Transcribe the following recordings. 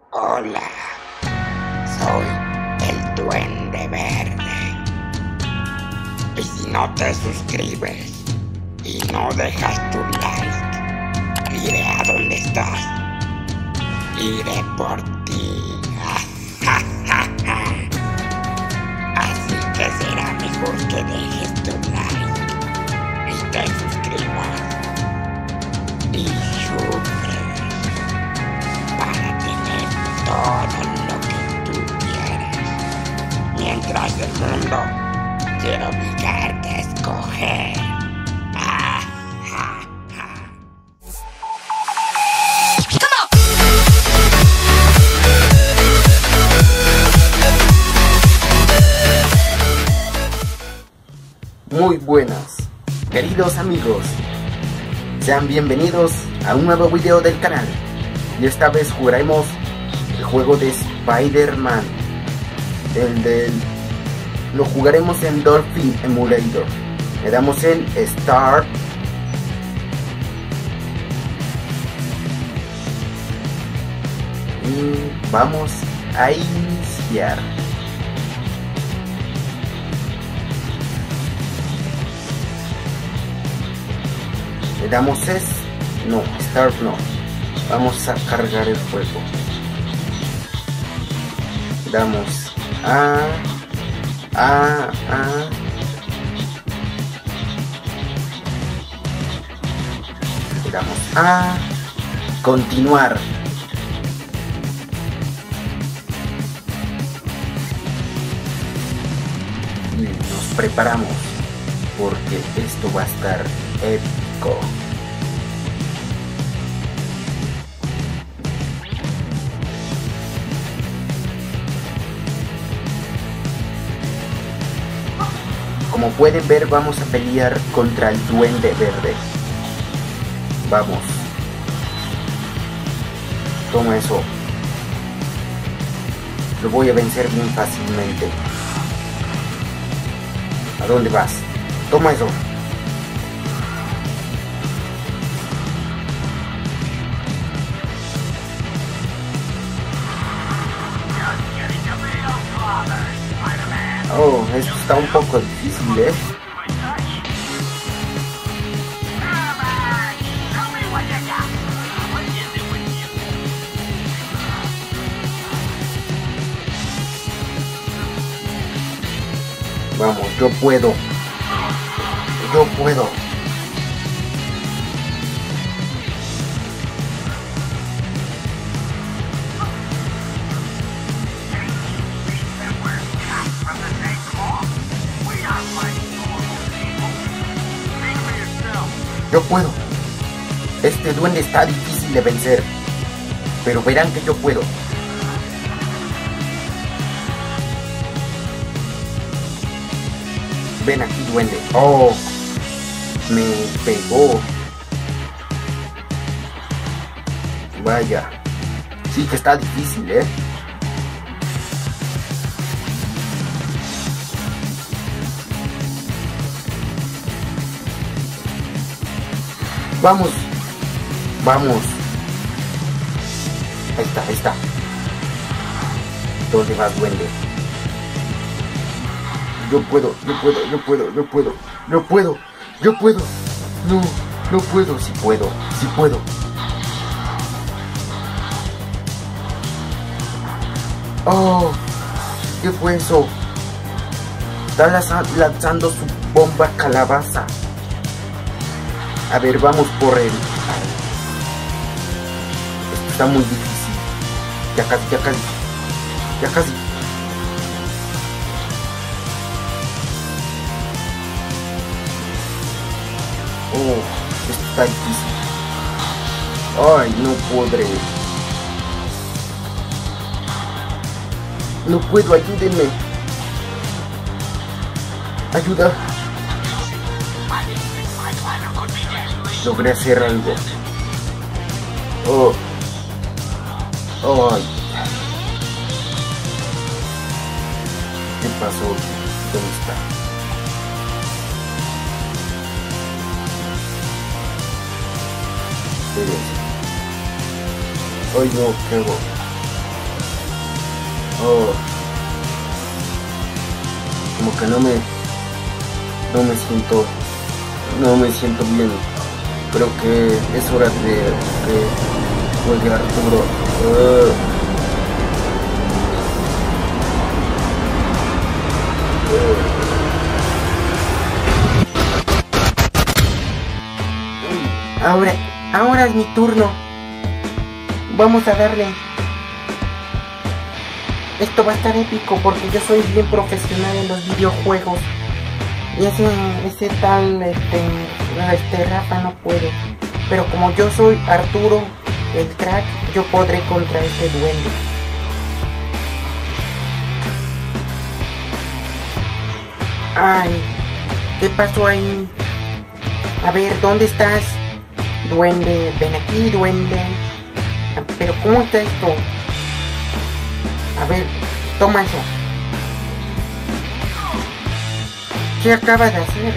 Hola, soy el Duende Verde. Y si no te suscribes y no dejas tu like, iré a donde estás. Iré por ti. Así que será mejor que dejes tu like y te suscribas y sufres para tener todo lo que tú quieres, mientras el mundo quiere obligarte a escoger. Muy buenas, queridos amigos, sean bienvenidos a un nuevo video del canal. Y esta vez jugaremos el juego de Spider-Man. Lo jugaremos en Dolphin Emulator. Le damos en Start. Y vamos a iniciar. Le damos no, Start no. Vamos a cargar el juego. Le damos Le damos a continuar. Y nos preparamos porque esto va a estar épico. Como pueden ver, vamos a pelear contra el Duende Verde. Vamos. Toma eso. Lo voy a vencer bien fácilmente. ¿A dónde vas? Toma eso. Oh, esto está un poco difícil, ¿eh? Vamos, yo puedo. Yo puedo. Yo puedo. Este duende está difícil de vencer, pero verán que yo puedo. Ven aquí, duende. Oh, me pegó. Vaya. Sí que está difícil, ¿eh? Vamos, vamos. Ahí está, ahí está. ¿Dónde vas, duende? Yo puedo, yo puedo, yo puedo, yo puedo, yo puedo, yo puedo. No, no puedo, sí puedo, sí puedo. Oh, ¿qué fue eso? Está lanzando su bomba calabaza. A ver, vamos por él. Esto está muy difícil. Ya casi, ya casi. Ya casi. Oh, esto está difícil. Ay, no podré. No puedo, ayúdenme. Ayuda. Logré hacer algo. Oh. Ay. ¿Qué pasó? ¿Dónde está? Espérense. Ay no, ¿qué hago? Oh, como que no me siento bien. Creo que es hora de que juegue Arturo. Ahora es mi turno. Vamos a darle. Esto va a estar épico porque yo soy bien profesional en los videojuegos. Y ese tal Rafa no puede. Pero como yo soy Arturo, el crack, yo podré contra este duende. Ay, ¿qué pasó ahí? A ver, ¿dónde estás? Duende, ven aquí, duende. Pero ¿cómo está esto? A ver, toma eso. ¿Qué acaba de hacer?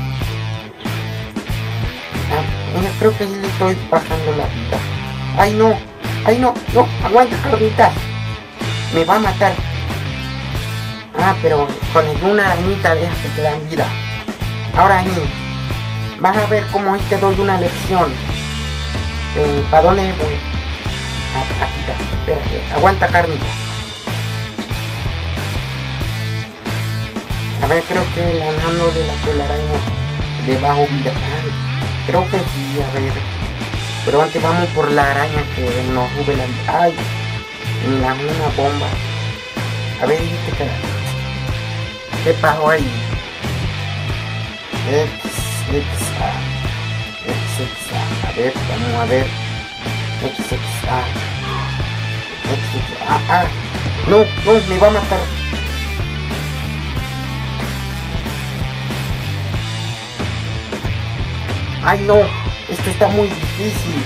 Creo que sí le estoy bajando la vida. ¡Ay no! ¡Ay no! ¡No! ¡Aguanta, carnita! Me va a matar. Ah, pero con una arañita deja que te dan vida. Ahora ahí. Vas a ver cómo te doy una lección. ¿Para dónde voy? Aquí está. Espérate. Aguanta, carnita. A ver, creo que la mano de la telaraña le bajo vida. Creo que sí, a ver. Pero antes vamos por la araña que nos sube la vida. ¡Ay! Una bomba. A ver, ¿qué pasó ahí? A ver, vamos a ver. No, me va a matar. Ay no, esto está muy difícil.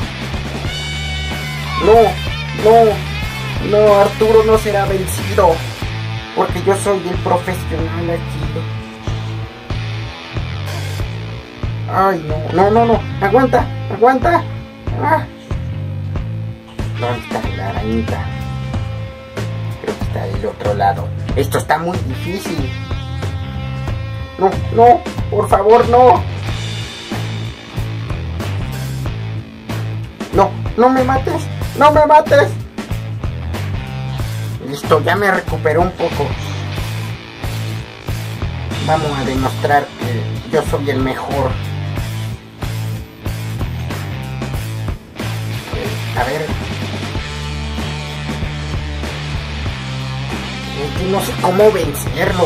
No, Arturo no será vencido. Porque yo soy el profesional aquí. Ay no, aguanta. ¿Dónde está la arañita? Creo que está del otro lado. Esto está muy difícil. No, por favor, no. No me mates. Listo, ya me recuperé un poco. Vamos a demostrar que yo soy el mejor. A ver. No sé cómo vencerlo.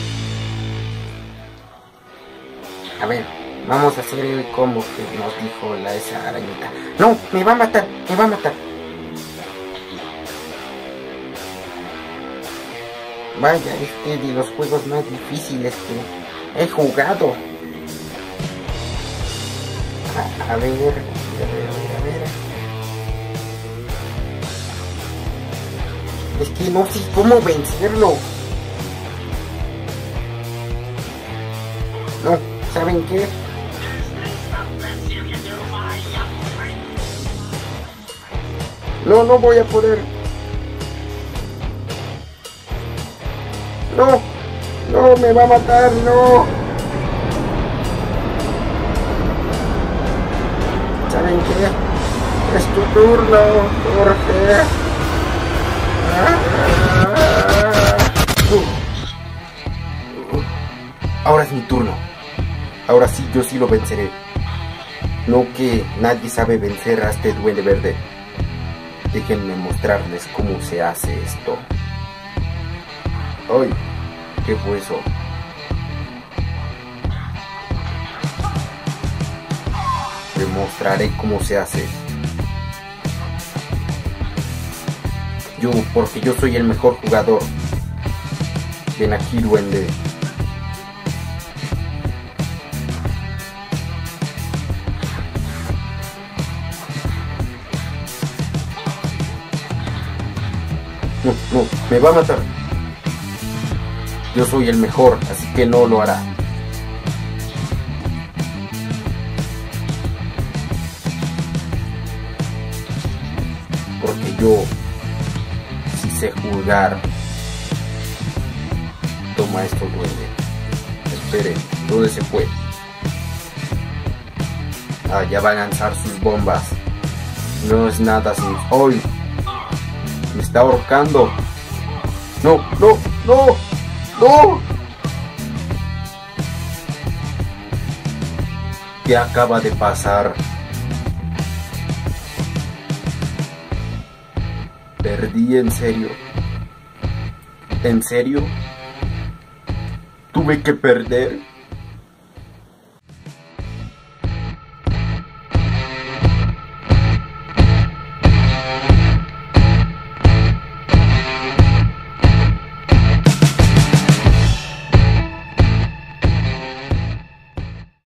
A ver, vamos a hacer el combo que nos dijo esa arañita. No, me va a matar. Vaya, de los juegos más difíciles que he jugado. A ver. Es que no sé cómo vencerlo. No, ¿saben qué? No voy a poder. No, me va a matar, no. ¿Saben qué? Es tu turno, Jorge. Ahora es mi turno. Ahora sí, yo sí lo venceré. No que nadie sabe vencer a este duende verde. Déjenme mostrarles cómo se hace esto. ¡Ay! ¿Qué fue eso? Les mostraré cómo se hace. Porque yo soy el mejor jugador. Ven aquí, duende. No, me va a matar. Yo soy el mejor, así que no lo hará. Porque yo sí sé jugar maestro duende. Espere, ¿dónde se fue? Ah, ya va a lanzar sus bombas. No es nada sin... ¡Ay! Me está ahorcando. ¡No, no, no! ¡No! ¿Qué acaba de pasar? Perdí, en serio. ¿En serio? ¿Tuve que perder?